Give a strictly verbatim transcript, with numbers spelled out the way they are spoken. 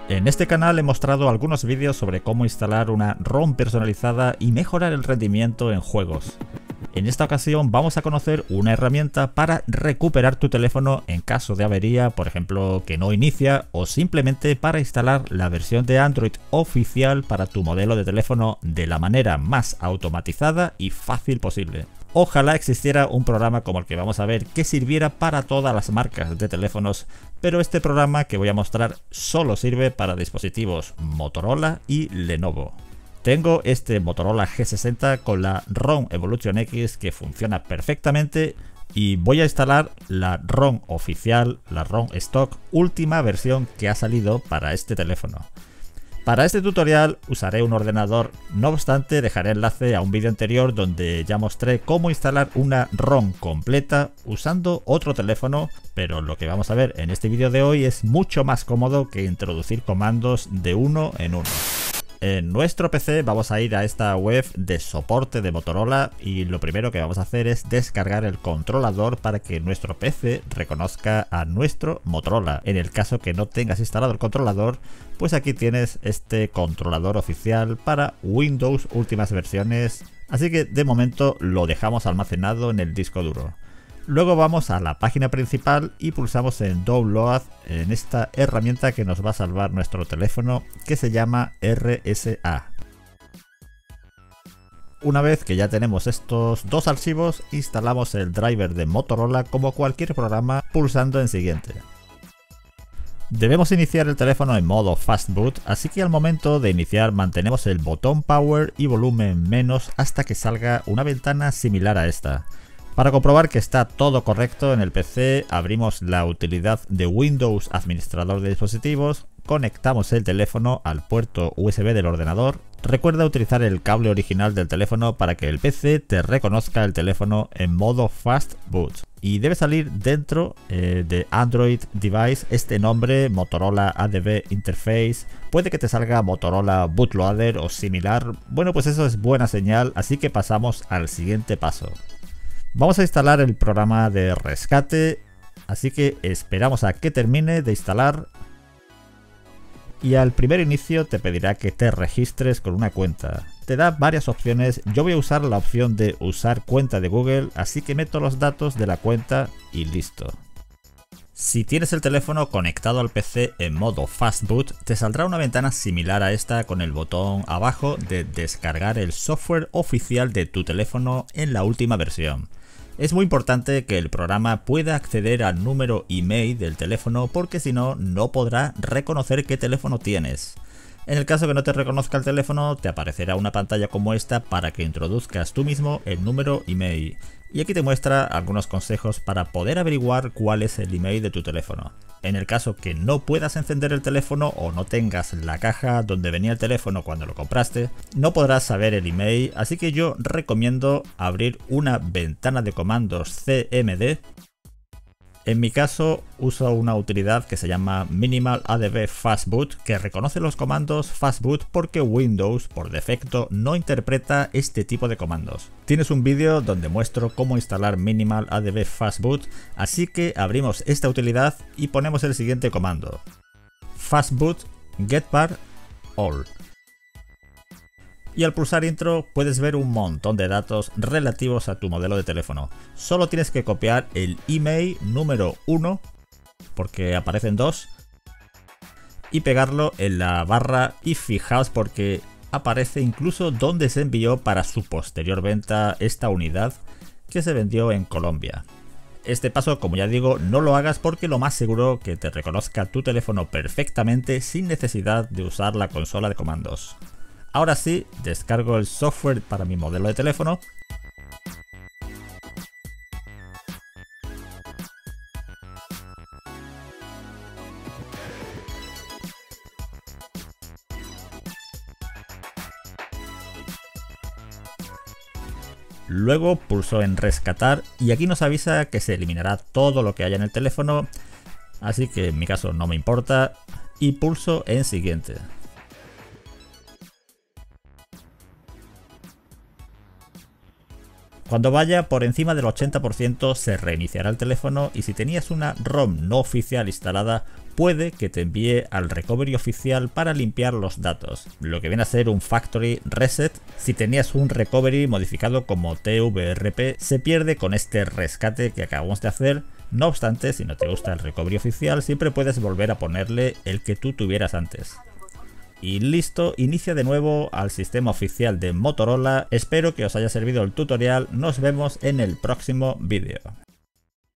En este canal he mostrado algunos vídeos sobre cómo instalar una ROM personalizada y mejorar el rendimiento en juegos. En esta ocasión vamos a conocer una herramienta para recuperar tu teléfono en caso de avería, por ejemplo que no inicia, o simplemente para instalar la versión de Android oficial para tu modelo de teléfono de la manera más automatizada y fácil posible. Ojalá existiera un programa como el que vamos a ver que sirviera para todas las marcas de teléfonos, pero este programa que voy a mostrar solo sirve para dispositivos Motorola y Lenovo. Tengo este Motorola G sesenta con la ROM Evolution X que funciona perfectamente y voy a instalar la ROM oficial, la ROM stock, última versión que ha salido para este teléfono. Para este tutorial usaré un ordenador, no obstante dejaré enlace a un vídeo anterior donde ya mostré cómo instalar una ROM completa usando otro teléfono, pero lo que vamos a ver en este vídeo de hoy es mucho más cómodo que introducir comandos de uno en uno. En nuestro P C vamos a ir a esta web de soporte de Motorola y lo primero que vamos a hacer es descargar el controlador para que nuestro P C reconozca a nuestro Motorola. En el caso que no tengas instalado el controlador, pues aquí tienes este controlador oficial para Windows últimas versiones, así que de momento lo dejamos almacenado en el disco duro. Luego vamos a la página principal y pulsamos en Download en esta herramienta que nos va a salvar nuestro teléfono, que se llama R S A. Una vez que ya tenemos estos dos archivos, instalamos el driver de Motorola como cualquier programa pulsando en siguiente. Debemos iniciar el teléfono en modo Fast Boot, así que al momento de iniciar mantenemos el botón Power y volumen menos hasta que salga una ventana similar a esta. Para comprobar que está todo correcto en el P C, abrimos la utilidad de Windows Administrador de Dispositivos, conectamos el teléfono al puerto U S B del ordenador. Recuerda utilizar el cable original del teléfono para que el P C te reconozca el teléfono en modo Fast Boot. Y debe salir dentro eh, de Android Device este nombre, Motorola A D B Interface. Puede que te salga Motorola Bootloader o similar. Bueno, pues eso es buena señal, así que pasamos al siguiente paso. Vamos a instalar el programa de rescate, así que esperamos a que termine de instalar y al primer inicio te pedirá que te registres con una cuenta. Te da varias opciones, yo voy a usar la opción de usar cuenta de Google, así que meto los datos de la cuenta y listo. Si tienes el teléfono conectado al P C en modo Fast Boot, te saldrá una ventana similar a esta con el botón abajo de descargar el software oficial de tu teléfono en la última versión. Es muy importante que el programa pueda acceder al número email del teléfono porque si no, no podrá reconocer qué teléfono tienes. En el caso que no te reconozca el teléfono, te aparecerá una pantalla como esta para que introduzcas tú mismo el número email. Y aquí te muestra algunos consejos para poder averiguar cuál es el email de tu teléfono. En el caso que no puedas encender el teléfono o no tengas la caja donde venía el teléfono cuando lo compraste, no podrás saber el email, así que yo recomiendo abrir una ventana de comandos C M D. En mi caso uso una utilidad que se llama Minimal A D B Fast Boot, que reconoce los comandos Fast Boot porque Windows por defecto no interpreta este tipo de comandos. Tienes un vídeo donde muestro cómo instalar Minimal A D B Fast Boot, así que abrimos esta utilidad y ponemos el siguiente comando: fastboot getbar all. Y al pulsar intro puedes ver un montón de datos relativos a tu modelo de teléfono. Solo tienes que copiar el email número uno, porque aparecen dos, y pegarlo en la barra y fijaos porque aparece incluso dónde se envió para su posterior venta esta unidad que se vendió en Colombia. Este paso, como ya digo, no lo hagas porque lo más seguro que te reconozca tu teléfono perfectamente sin necesidad de usar la consola de comandos. Ahora sí, descargo el software para mi modelo de teléfono. Luego pulso en rescatar y aquí nos avisa que se eliminará todo lo que haya en el teléfono, así que en mi caso no me importa y pulso en siguiente. Cuando vaya por encima del ochenta por ciento se reiniciará el teléfono y si tenías una ROM no oficial instalada puede que te envíe al recovery oficial para limpiar los datos, lo que viene a ser un factory reset. Si tenías un recovery modificado como T V R P se pierde con este rescate que acabamos de hacer. No obstante, si no te gusta el recovery oficial siempre puedes volver a ponerle el que tú tuvieras antes. Y listo, inicia de nuevo al sistema oficial de Motorola. Espero que os haya servido el tutorial, nos vemos en el próximo vídeo.